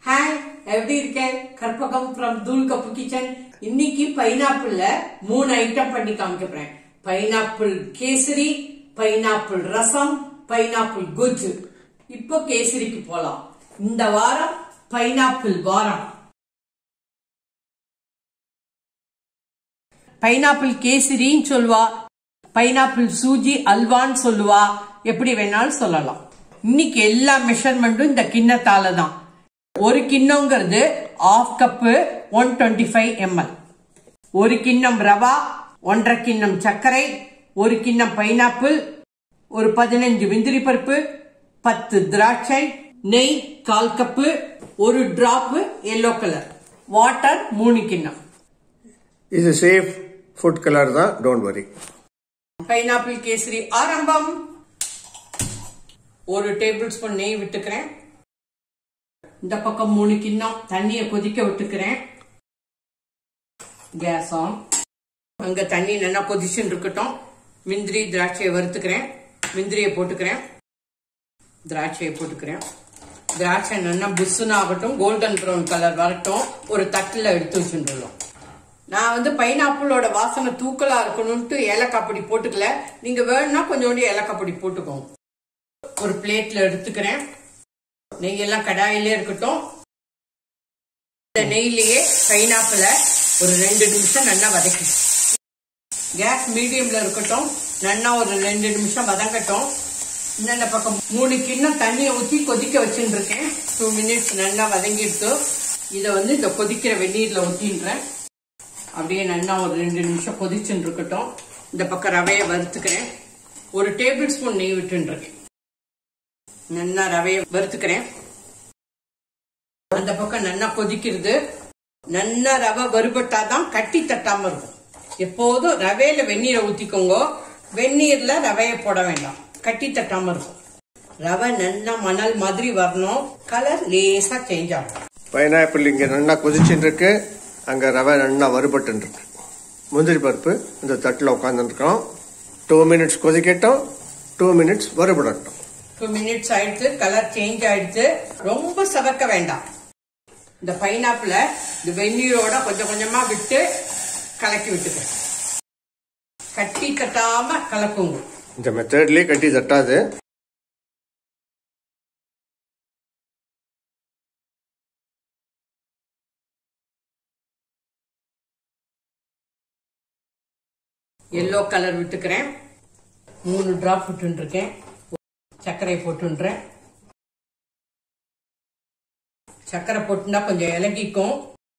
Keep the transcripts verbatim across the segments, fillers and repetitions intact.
Hi, எப்படி இருக்கேன்? Karpagam from Thool cup kitchen. இன்னைக்கு பைனாப்பிள்ல மூணு ஐட்டம் பண்ணி காமிக்கிறேன். Pineapple kesari, pineapple rasam, pineapple gojju. இப்போ கேசரிக்கு போலாம். இந்த வாரம் பைனாப்பிள் வாரம். பைனாப்பிள் கேசரின்னு சொல்லுவா, பைனாப்பிள் சூஜி அல்வான்னு சொல்லுவா, எப்படி வேணாலும் சொல்லலாம். இன்னைக்கு எல்லா மெஷர்மெண்ட்டும் இந்த கிண்ணத்தால தான். ஒரு கிண்ணங்கிறது half cup one twenty five ml, ஒரு கிண்ணம் ரவா, ஒன்றரை கிண்ணம் சர்க்கரை, ஒரு கிண்ணம் பைனாப்பிள், ஒரு பதினஞ்சு முந்திரி பருப்பு, பத்து திராட்சை, நெய் கால் கப்பு, ஒரு டிராப் எல்லோ கலர், வாட்டர் மூணு கிண்ணம். இது சேஃப் ஃபுட் கலர் தான், டோன்ட் வரி. பைனாப்பிள் கேசரி ஆரம்பம். ஒரு டேபிள் ஸ்பூன் நெய் விட்டுக்கிறேன். இந்த பக்கம் மூணு கிண்ணம் தண்ணிய கொதிக்க விட்டுக்கிறேன். Gas on. அங்க தண்ணி நல்லா கொதிச்சுன்னு இருக்கட்டும். முந்திரி திராட்சையை வறுத்துக்கிறேன். முந்திரியை போட்டுக்கிறேன், திராட்சையை போட்டுக்கிறேன். திராட்சை நல்லா புஷ்ஷுன்னு ஆகட்டும், கோல்டன் ப்ரௌன் கலர் வரட்டும். ஒரு தட்டுல எடுத்து வச்சுருந்தோம். நான் வந்து பைனாப்பிளோட வாசனை தூக்கலா இருக்கணும்ட்டு ஏலக்காய் பொடி போட்டுக்கல. நீங்க வேணும்னா கொஞ்சோண்டு ஏலக்காய் பொடி போட்டுக்கோங்க. ஒரு பிளேட்ல எடுத்துக்கிறேன். நெய்யெல்லாம் கடாயிலே இருக்கட்டும். இந்த நெய்லயே பைனாப்பிள ஒரு ரெண்டு நிமிஷம் நல்லா வதக்கி, கேஸ் மீடியம்ல இருக்கட்டும். நல்லா ஒரு ரெண்டு நிமிஷம் வதங்கட்டும். இந்த பக்கம் மூணு கிண்ணம் தண்ணியை ஊற்றி கொதிக்க வச்சுட்டு இருக்கேன். டூ மினிட்ஸ் நல்லா வதங்கிட்டு இதை வந்து இந்த கொதிக்கிற வெந்நீர்ல ஊத்தின்றேன். அப்படியே நல்லா ஒரு ரெண்டு நிமிஷம் கொதிச்சுட்டு இருக்கட்டும். இந்த பக்கம் ரவையை வறுத்துக்கிறேன். ஒரு டேபிள் ஸ்பூன் நெய் விட்டு இருக்கேன். நல்லா ரவையை வறுத்துக்கிறேன். அந்த பக்கம் நல்லா கொதிக்கிறது. நல்லா ரவை வறுபட்டாதான் கட்டி தட்டாம இருக்கும். எப்போதும் ரவையில வெந்நீரை ஊத்திக்கோங்க. வெந்நீர்ல ரவையை போட வேண்டாம், கட்டி தட்டாம இருக்கும். ரவை நல்லா மணல் மாதிரி வரணும். கலர் லேசா சேஞ்ச் ஆகும். பைனாப்பிள் இங்க நல்லா கொதிச்சுட்டு இருக்கு. அங்க ரவை நல்லா வறுபட்டு இருக்கு. முந்திரி பருப்பு இந்த தட்டுல உட்கார்ந்து இருக்கோம். டூ மினிட்ஸ் கொதிக்கட்டும், டூ மினிட்ஸ் வறுபடட்டும். டூ மினிட்ஸ் ஆயிடுச்சு, கலர் சேஞ்ச் ஆயிடுச்சு. ரொம்ப சவக்க வேண்டாம். இந்த பைனாப்பிள இந்த வெந்நீரோட கொஞ்சம் கொஞ்சமா விட்டு கலக்கி விட்டுக்க. கட்டி தட்டாம கலக்குங்க. இந்த மெத்தட்லயே கட்டி தட்டாது. எல்லோ கலர் விட்டுக்கிறேன். மூணு டிராப் விட்டு இருக்கேன். சர்க்கரை போட்டுன்றேன். சர்க்கரை போட்டுனா கொஞ்சம் இலகிக்கும்.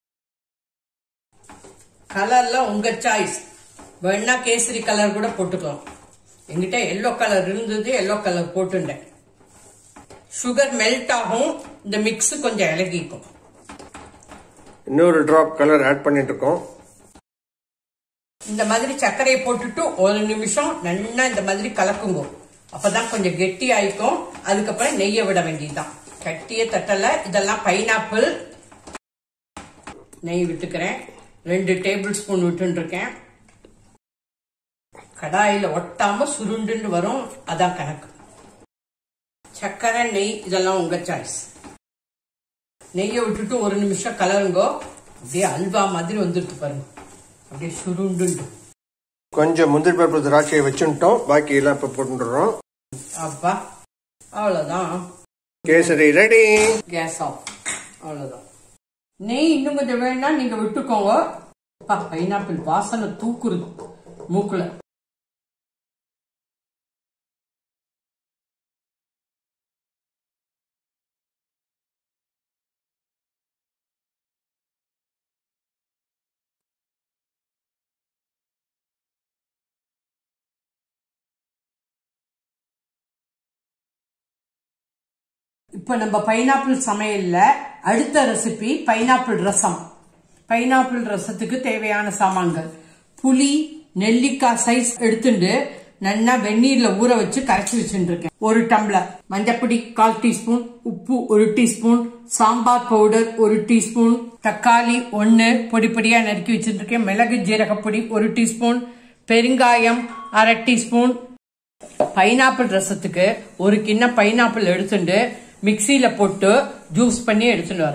கலர்ல உங்க சாய்ஸ். வேணா கேசரி கலர் கூட போட்டுக்கலாம். என்கிட்ட எல்லோ கலர் இருந்தது, எல்லோ கலர் போட்டுட்டேன். சுகர் மெல்ட் ஆகும். இந்த மிக்ஸ் கொஞ்சம் இலகிக்கும். இன்னொரு டிராப் கலர் ஆட் பண்ணிட்டு இருக்கோம். இந்த மாதிரி சர்க்கரையை போட்டுட்டு ஒரு நிமிஷம் நல்லா இந்த மாதிரி கலக்குங்க. அப்பதான் கொஞ்சம் கெட்டி ஆயிக்கும். அதுக்கப்புறம் நெய்ய விட வேண்டியதுதான். கட்டிய தட்டல. இதெல்லாம் பைனாப்பிள். நெய் விட்டுக்கிறேன். ரெண்டு டேபிள் ஸ்பூன் விட்டு இருக்கேன். கடாயில ஒட்டாம சுருண்டுன்னு வரும், அதான் கணக்கு. சர்க்கரை நெய் இதெல்லாம் உங்க சாய்ஸ். நெய்யை விட்டுட்டு ஒரு நிமிஷம் கலருங்கோ. அப்படியே அல்வா மாதிரி வந்துருக்கு பாருங்க. அப்படியே சுருண்டு. கொஞ்சம் முந்திரி பருப்பு திராட்சையை வச்சுட்டோம். பாக்கி எல்லாம் இப்ப போட்டுறோம். அப்பா அவ்வளவுதான். கேசரி ரெடி. Gas off. அவ்வளவுதான். நெய் இன்னும் கொஞ்சம் வேணா நீங்க விட்டுக்கோங்க. பைனாப்பிள் வாசனை தூக்குறது மூக்குல. இப்ப நம்ம பைனாப்பிள் சமையல்ல அடுத்த ரெசிபி பைனாப்பிள் ரசம். பைனாப்பிள் ரசத்துக்கு தேவையான சாமான்கள்: புளி நெல்லிக்காய் சைஸ் எடுத்துட்டு நல்லா வெந்நீர்ல ஊற வச்சு கரைச்சி வச்சுட்டு இருக்கேன். ஒரு டம்ளர் மஞ்சப்பொடி கால் டீஸ்பூன், உப்பு ஒரு டீஸ்பூன், சாம்பார் பவுடர் ஒரு டீஸ்பூன், தக்காளி ஒன்னு பொடி பொடியா நறுக்கி வச்சுட்டு இருக்கேன், மிளகு ஜீரகப்பொடி ஒரு டீஸ்பூன், பெருங்காயம் அரை டீஸ்பூன். பைனாப்பிள் ரசத்துக்கு ஒரு கிண்ண பைனாப்பிள் எடுத்துட்டு மிக்சியில போட்டு ஜூஸ் பண்ணி எடுத்துட்டு வரேன்.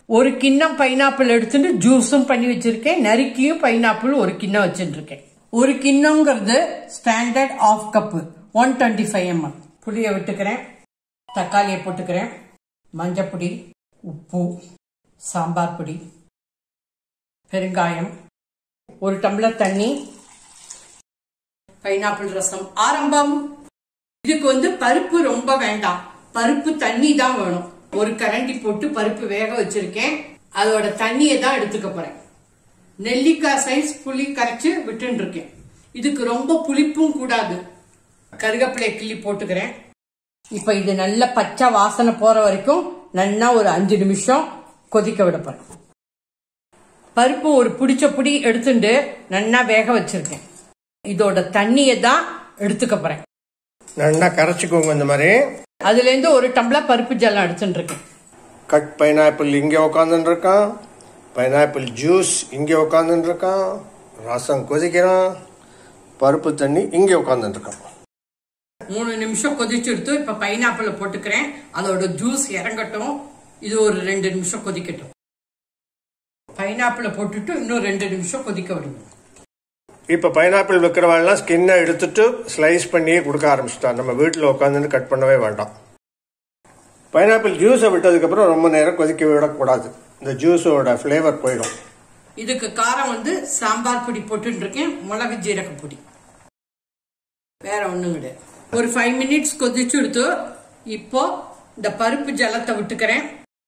ஒரு கிண்ணம் பைனாப்பிள் எடுத்துட்டு ஜூஸும் பண்ணி வச்சிருக்கேன். நறுக்கியும் பைனாப்பிள் ஒரு கிண்ணம் வச்சுட்டு இருக்கேன். ஒரு கிண்ணங்கிறது standard half cup one twenty five ml. புளிய விட்டுக்கிறேன். தக்காளியை போட்டுக்கிறேன். மஞ்சப்பொடி, உப்பு, சாம்பார் பொடி, பெருங்காயம், ஒரு டம்ளர் தண்ணி, பைனாப்பிள் ரசம் ஆரம்பம். இதுக்கு வந்து பருப்பு ரொம்ப வேண்டாம், பருப்பு தண்ணி தான் வேணும். ஒரு கரண்டி போட்டு பருப்பு வேக வச்சிருக்கேன். அதோட தண்ணியை தான் எடுத்துக்க போறேன். நெல்லிக்காய் சைஸ் புளி கரைச்சு விட்டு இருக்கேன். இதுக்கு ரொம்ப புளிப்பும் கூடாது. கருவேப்பிலை கிள்ளி போட்டுக்கிறேன். இப்ப இது நல்ல பச்சை வாசனை போற வரைக்கும் நல்லா ஒரு அஞ்சு நிமிஷம் கொதிக்க விட போறேன். பருப்பு ஒரு பிடிச்ச புடி எடுத்துட்டு நல்லா வேக வச்சிருக்கேன். இதோட தண்ணியை தான் எடுத்துக்க போறேன். நல்லா கரைச்சிக்கோங்க. இந்த மாதிரி அதுல இருந்து ஒரு டம்ளர் பருப்பு ஜலம் எடுத்துட்டு இருக்கேன். கட் பைனாப்பிள் இங்கே உட்காந்துட்டு இருக்கான். பைனாப்பிள் ஜூஸ் இங்கே உட்காந்துட்டு இருக்கான். ரசம் கொதிக்கிறான். பருப்பு தண்ணி இங்கே உட்காந்துட்டு இருக்கான். மூணு நிமிஷம் கொதிச்சு எடுத்து இப்ப பைனாப்பிள போட்டுக்கிறேன். அதோட ஜூஸ் இறங்கட்டும். இது ஒரு ரெண்டு நிமிஷம் கொதிக்கட்டும். பைனாப்பிள போட்டுட்டு இன்னும் ரெண்டு நிமிஷம் கொதிக்க விடுவோம். இப்ப பைனாப்பிள் வைக்கிறவாள்லாம் ஸ்கின்னை எடுத்துட்டு ஸ்லைஸ் பண்ணியே கொடுக்க ஆரம்பிச்சுட்டா. நம்ம வீட்டில் உட்காந்து கட் பண்ணவே வேண்டாம். பைனாப்பிள் ஜூஸை விட்டதுக்கு அப்புறம் ரொம்ப நேரம் கொதிக்க விடக்கூடாது. இந்த ஜூஸோட ஃபிளேவர் போயிடும். இதுக்கு காரம் வந்து சாம்பார் பொடி போட்டு இருக்கேன். மிளகு ஜீரக பொடி, வேற ஒண்ணும் கிடையாது. ஒரு ஃபைவ் மினிட்ஸ் கொதிச்சு எடுத்து இப்போ இந்த பருப்பு ஜலத்தை விட்டுக்கிறேன்.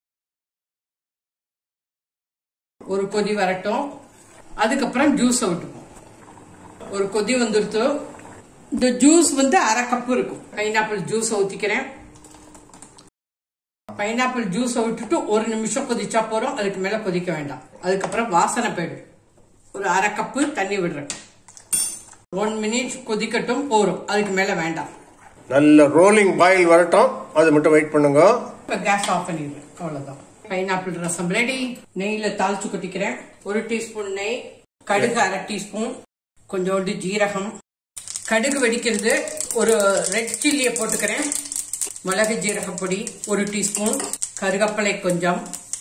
ஒரு கொதி வரட்டும். அதுக்கப்புறம் ஜூஸ விட்டுப்போம். ஒரு கொதி வந்துடுத்து. இந்த ஜூஸ் வந்து அரை கப்பு இருக்கும். பைனாப்பிள் ஜூஸ் ஊத்திக்கிறேன். பைனாப்பிள் ஜூஸ விட்டுட்டு ஒரு நிமிஷம் கொதிச்சா போறோம். அதுக்கு மேல கொதிக்க வேண்டாம். அதுக்கப்புறம் வாசனை போயிடும். ஒரு அரை கப்பு தண்ணி விடுறேன். ஒன் மினிட் கொதிக்கட்டும் போறோம். அதுக்கு மேல வேண்டாம். நல்ல ரோலிங் பாயில் வரட்டும். அது மட்டும் வெயிட் பண்ணுங்க. இப்ப கேஸ் ஆஃப் பண்ணிடுறேன். அவ்வளவுதான். Pineapple rasam ready. நெய்ல தாளிச்சு கொட்டிக்கிறேன். ஒரு டீஸ்பூன் நெய், கடுகு அரை டீஸ்பூன், கொஞ்சோண்டு ஜீரகம், கடுகு வெடிக்கிறது. ஒரு ரெட் சில்லியை போட்டுக்கிறேன். மிளகு ஜீரக பொடி ஒரு டீஸ்பூன், கருவேப்பிலை கொஞ்சம்.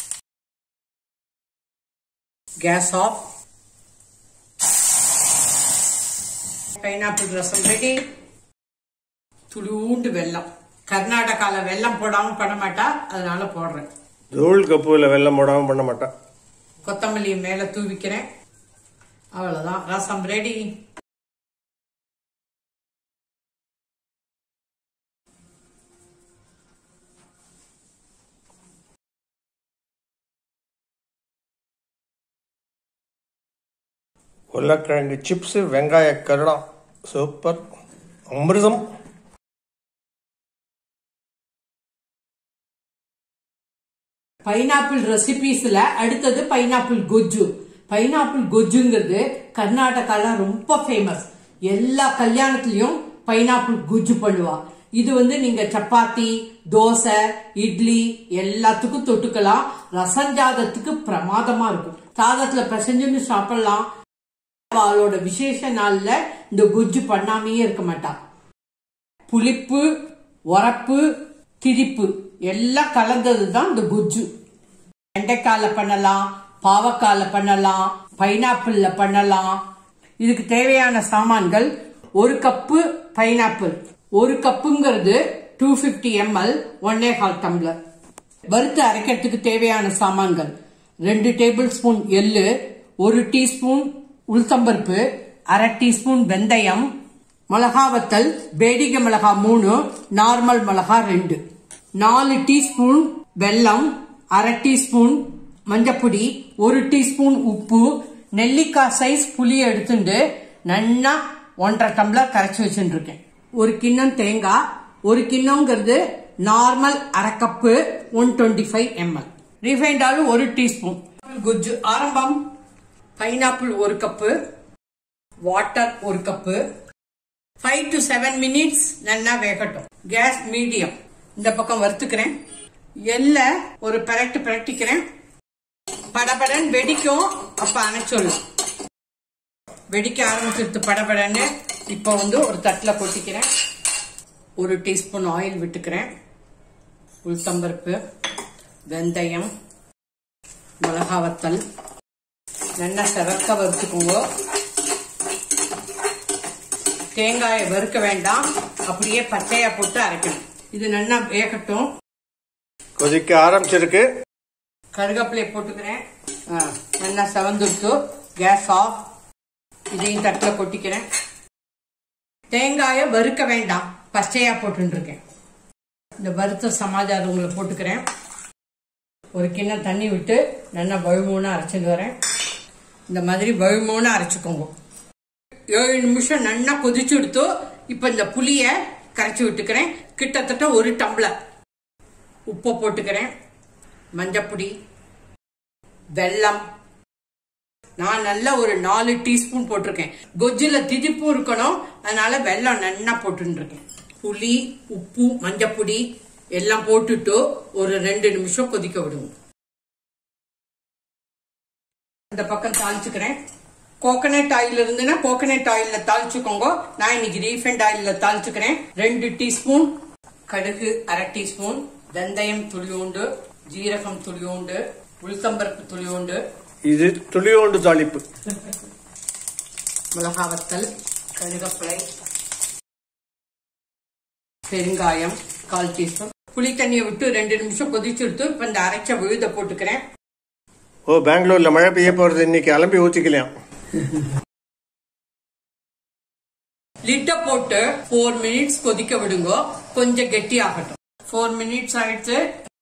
Gas off. Pineapple rasam ready. துளூண்டு வெல்லம். கர்நாடகால வெல்லம் போடாம பண்ண மாட்டா, அதனால போடுறேன். தூள் கப்புல வெல்லம் போடாம பண்ண மாட்டா. கொத்தமல்லி மேல தூவிக்கிறேன். அவ்வளவுதான். ரசம் ரெடி. உருளைக்கிழங்கு சிப்ஸ், வெங்காய கருடம், சூப்பர், அமிர்தம். பைனாப்பிள் ரெசிபிஸ்ல அடுத்தது பைனாப்பிள் கொஜ்ஜு. பைனாப்பிள் கொஜ்ஜுங்கிறது கர்நாடகால ரொம்ப ஃபேமஸ். எல்லா கல்யாணத்திலயும் பைனாப்பிள் கொஜ்ஜு பண்ணுவா. இது வந்து நீங்க சப்பாத்தி, தோசை, இட்லி எல்லாத்துக்கும் தொட்டுக்கலாம். ரசஞ்சாதத்துக்கு பிரமாதமா இருக்கும். சாதத்துல பிசைஞ்சுன்னு சாப்பிடலாம். அவளோட விசேஷ நாள்ல இந்த கொஜ்ஜு பண்ணாமையே இருக்க மாட்டா. புளிப்பு, உரப்பு, திரிப்பு எல்லாம் கலந்ததுதான் இந்த கொஜ்ஜு. வெண்டைக்கால பண்ணலாம், பாவக்கால பண்ணலாம், பைனாப்பிள்ல பண்ணலாம். இதுக்கு தேவையான சாமான்கள்: ஒரு கப்பு பைனாப்பிள், ஒரு கப்புங்கிறது டூ பிப்டி எம்எல், ஒன்னே கால் டம்ளர். வறுத்து அரைக்கிறதுக்கு தேவையான சாமான்கள்: ரெண்டு டேபிள் ஸ்பூன் எள்ளு, ஒரு டீஸ்பூன் உளுத்தம்பருப்பு, அரை டீஸ்பூன் வெந்தயம், மிளகா வத்தல், பேடிகை மிளகா மூணு, நார்மல் மிளகா ரெண்டு, நாலு டீஸ்பூன் வெல்லம், அரை டீஸ்பூன் மஞ்சப்பொடி, ஒரு டீஸ்பூன் உப்பு, நெல்லிக்காய் சைஸ் புளி எடுத்துட்டு நல்லா ஒன்றரை டம்ளர் கரைச்சி வச்சுட்டு இருக்கேன். ஒரு கிண்ணம் தேங்காய், ஒரு கிண்ணம்ங்கிறது நார்மல் அரை cup, one twenty five ml. Refined oil ஒரு டீஸ்பூன். குஜ்ஜு ஆரம்பம். பைனாப்பிள் ஒரு கப்பு, வாட்டர் ஒரு cup. Five to seven minutes நல்லா வேகட்டும். Gas medium. இந்த பக்கம் வறுத்துக்கிறேன். எல்ல ஒரு பரட்டு பரட்டிக்கிறேன். படபடன் வெடிக்கும். அப்ப அணைச்சொல்லும். வெடிக்க ஆரம்பிச்சிருத்து படபடன்னு. இப்ப வந்து ஒரு தட்டுல கொட்டிக்கிறேன். ஒரு டீஸ்பூன் ஆயில் விட்டுக்கிறேன். உளுத்தம்பருப்பு, வெந்தயம், மிளகா வத்தல் நல்லா செவக்க வறுத்துக்கோங்க. தேங்காயை வறுக்க வேண்டாம், அப்படியே பச்சையா போட்டு அரைக்கணும். இது நல்லா வேகட்டும். கொதிக்க ஆரம்பிச்சிருக்கு. கருவேப்பிலையை போட்டுக்கிறேன். நல்லா செவந்துடுத்து. Case of. இதையும் தட்டில் கொட்டிக்கிறேன். தேங்காயை வறுக்க வேண்டாம், பச்சையா போட்டு இருக்கேன். இந்த வறுத்த சமாச்சாரம் உங்களை போட்டுக்கிறேன். ஒரு கிண்ணம் தண்ணி விட்டு நல்லா வழுமூணா அரைச்சிட்டு வரேன். இந்த மாதிரி வழுமூணா அரைச்சுக்கோங்க. ஏழு நிமிஷம் நல்லா கொதிச்சு எடுத்து இப்ப இந்த புளிய கரைச்சி விட்டுக்கிறேன். கிட்டத்தட்ட ஒரு டம்ளர் உப்பு போட்டுக்கிறேன். மஞ்சப்பொடி, வெல்லம் நான் நல்லா ஒரு நாலு டீஸ்பூன் போட்டிருக்கேன். கொஜ்ஜுல திதிப்பும் இருக்கணும், அதனால வெல்லம் நல்லா போட்டு இருக்கேன். புளி, உப்பு, மஞ்சப்பொடி எல்லாம் போட்டுட்டு ஒரு ரெண்டு நிமிஷம் கொதிக்க விடுவோம். இந்த பக்கம் தாளிச்சுக்கிறேன். கோகனட் ஆயில் இருந்துன்னா கோகனட் ஆயில்ல தாளிச்சுக்கோங்க. நான் இன்னைக்கு ரீஃபைண்ட் ஆயில்ல தாளிச்சுக்கிறேன். ரெண்டு டீஸ்பூன் கடுகு, அரை டீஸ்பூன் வெந்தயம் துளியோண்டு, ஜீரகம் துளியோண்டு, உளுத்தம்பருப்பு துளியோண்டு, இது துளியோண்டு தாளிப்பு, மிளகா வத்தல், கருவேப்பிலை, பெருங்காயம் கால் டீஸ்பூன். புளி தண்ணியை விட்டு ரெண்டு நிமிஷம் கொதிச்சு எடுத்து இப்ப இந்த அரைச்ச விழுத போட்டுக்கிறேன். ஓ, பெங்களூர்ல மழை பெய்ய போறது, இன்னைக்கு அலம்பி ஊத்திக்கலாம். லிட்ட போட்டு போர் மினிட்ஸ் கொதிக்க விடுங்க. கொஞ்சம் கெட்டி ஆகட்டும். போர் மினிட்ஸ் ஆயிடுச்சு.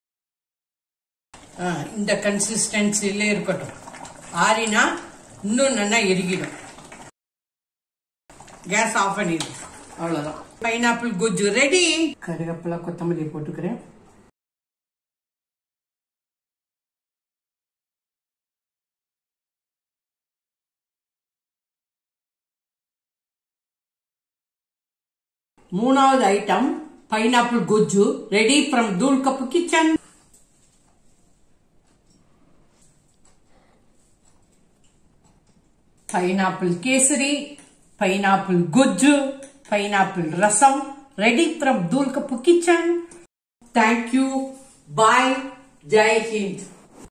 இந்த கன்சிஸ்டன்சில இருக்கட்டும். ஆறினா இன்னும் நல்லா எரிகிடும். கேஸ் ஆஃப் பண்ணிடும். அவ்வளவுதான். Pineapple gojju ready. கருவேப்பிலை, கொத்தமல்லி போட்டுக்கிறேன். மூணாவது item pineapple gojju ready from Thool cup kitchen. Pineapple kesari, pineapple gojju, pineapple rasam ready from Thool cup kitchen. Thank you. Bye. Jai Hind.